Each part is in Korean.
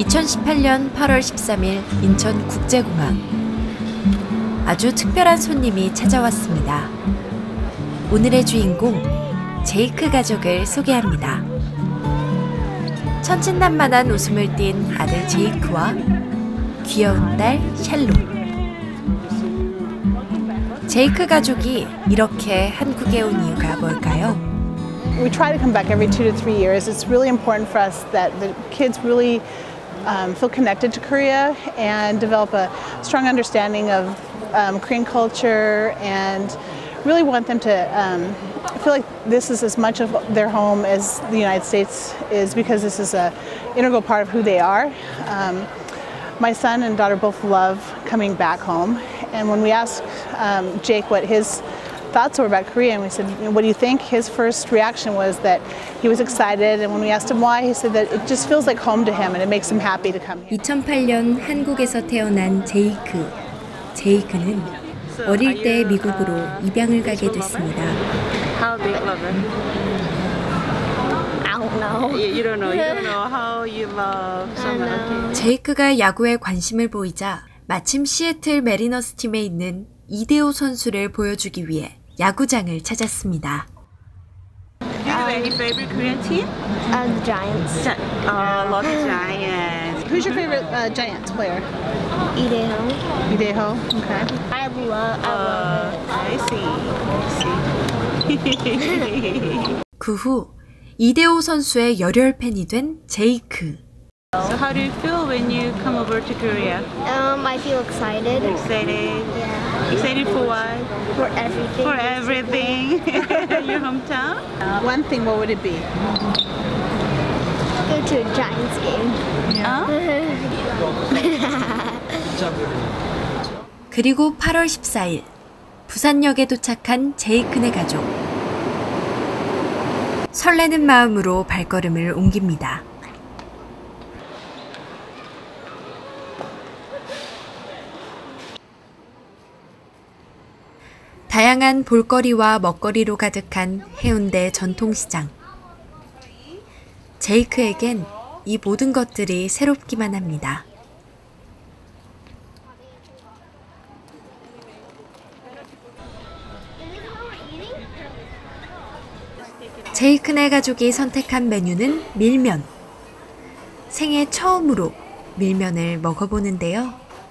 2018년 8월 13일 인천국제공항. 아주 특별한 손님이 찾아왔습니다. 오늘의 주인공 제이크 가족을 소개합니다. 천진난만한 웃음을 띤 아들 제이크와 귀여운 딸 샬롯. 제이크 가족이 이렇게 한국에 온 이유가 뭘까요? We try to come back every 2 to 3 years. It's really important for us that the kids really feel connected to Korea and develop a strong understanding of Korean culture, and really want them to feel like this is as much of their home as the United States is, because this is an integral part of who they are. My son and daughter both love coming back home, and when we asked Jake what his thoughts were about Korea, and we said, what do you think? His first reaction was that he was excited, and when we asked him why, he said that it just feels like home to him and it makes him happy to come here. 2008년 한국에서 태어난 제이크. 제이크는 어릴 때 미국으로 입양을 가게 됐습니다. How big lover? I don't know. You don't know. You don't know how you love someone. 제이크가 야구에 관심을 보이자 마침 시애틀 메리너스 팀에 있는 이대호 선수를 보여주기 위해 야구장을 찾았습니다. Do you have any favorite Korean team? The Giants. Love Giants. Who's your favorite Giants player? Lee Dae-ho. Lee Dae-ho. Okay. I love it. I see. 그 후 이대호 선수의 열혈 팬이 된 제이크. So how do you feel when you come over to Korea? I feel excited. Excited? Yeah. Excited for what? For everything. For everything. Your hometown? One thing, what would it be? Go to a Giants game. 그리고 8월 14일 부산역에 도착한 제이크네 가족. 설레는 마음으로 발걸음을 옮깁니다. 다양한 볼거리와 먹거리로 가득한 해운대 전통시장. 제이크에겐 이 모든 것들이 새롭기만 합니다. 제이크네 가족이 선택한 메뉴는 밀면. 생애 처음으로 밀면을 먹어보는데요.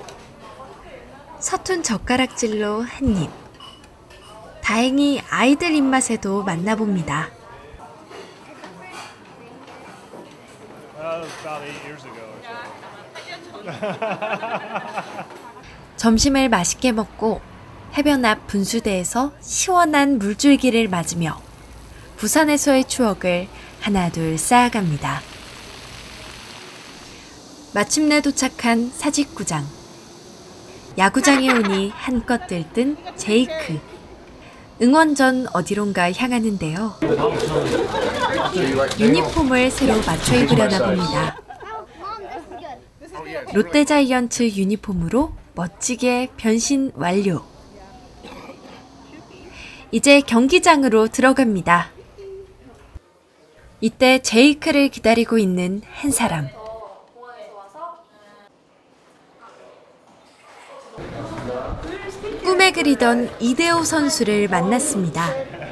서툰 젓가락질로 한 입. 다행히 아이들 입맛에도 맞나봅니다. 점심을 맛있게 먹고 해변 앞 분수대에서 시원한 물줄기를 맞으며 부산에서의 추억을 하나둘 쌓아갑니다. 마침내 도착한 사직구장. 야구장에 오니 한껏 들뜬 제이크. 응원전 어디론가 향하는데요. 유니폼을 새로 맞춰 입으려나 봅니다. 롯데자이언츠 유니폼으로 멋지게 변신 완료. 이제 경기장으로 들어갑니다. 이때 제이크를 기다리고 있는 한 사람. 꿈에 그리던 이대호 선수를 만났습니다.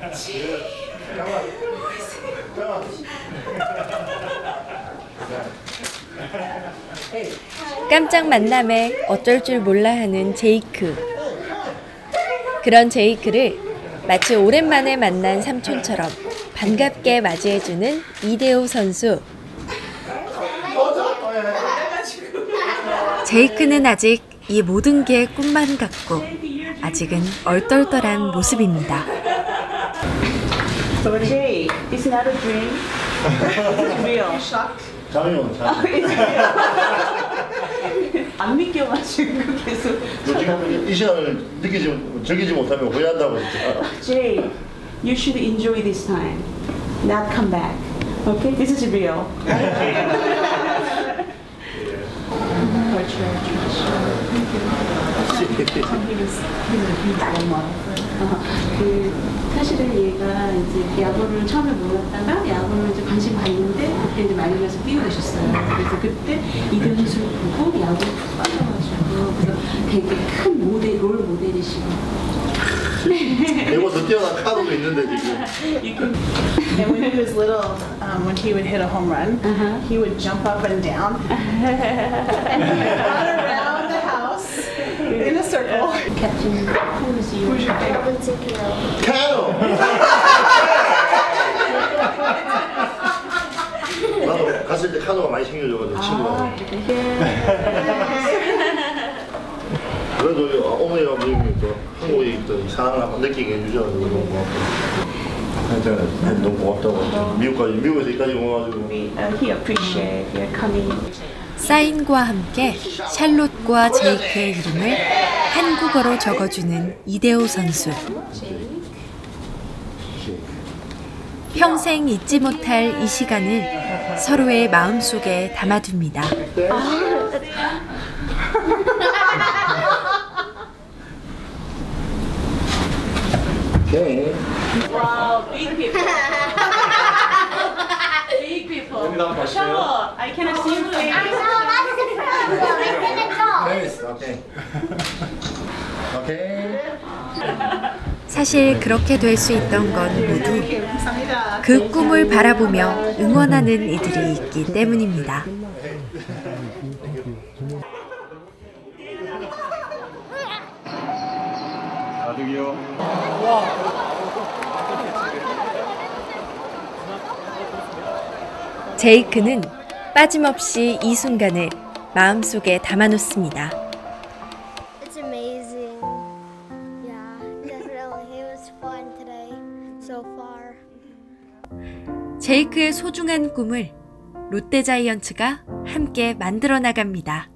깜짝 만남에 어쩔 줄 몰라 하는 제이크. 그런 제이크를 마치 오랜만에 만난 삼촌처럼 반갑게 맞이해주는 이대호 선수. 제이크는 아직 이 모든 게 꿈만 같고 아직은 얼떨떨한 모습입니다. So Jay, it's not a dream. It's real. 잠이요. 안 믿겨가지고 계속. 지금 이 시간을 즐기지 못하면 후회한다고 진짜. Jay, you should enjoy this time, not come back. Okay, this is real. 사실은 얘가 이제 야구를 처음에 몰랐다가 야구를 이제 관심 갖는데 그때 이제 마리너스 뛰어오셨어요. 그래서 그때 이대호 선수를 보고 야구에 푹 빠져가지고 그래서 되게 큰 모델, 롤 모델이시고. 이거 더 뛰어난 카드도 있는데 지금. And when he was little, when he would hit a home run, he would jump up and down, and he would run around the house in a circle. Captain, who's your favorite? Lindsay Carroll. 카노. 나도 갔을 때 카노가 많이 챙겨줘가지고 친구가. 그래도 어머니가 미국이 또 한국에 또 사랑을 한번 느끼게 해주셔가지고 너무 고맙고. 하여튼 너무 고맙다고. 미국에서 여기까지 와가지고. He appreciate your coming. 사인과 함께 샬롯과 제이크의 이름을 한국어로 적어주는 이대호 선수. 평생 잊지 못할 이 시간을 서로의 마음속에 담아둡니다. 오케이. Wow, big people. Big people. Charlotte, I cannot see you. Nice. 오케이. 오케이. 사실 그렇게 될 수 있던 건 모두 그 꿈을 바라보며 응원하는 이들이 있기 때문입니다. 제이크는 빠짐없이 이 순간을 마음속에 담아놓습니다. It's amazing. Yeah, definitely. It was fun today so far. 제이크의 소중한 꿈을 롯데자이언츠가 함께 만들어 나갑니다.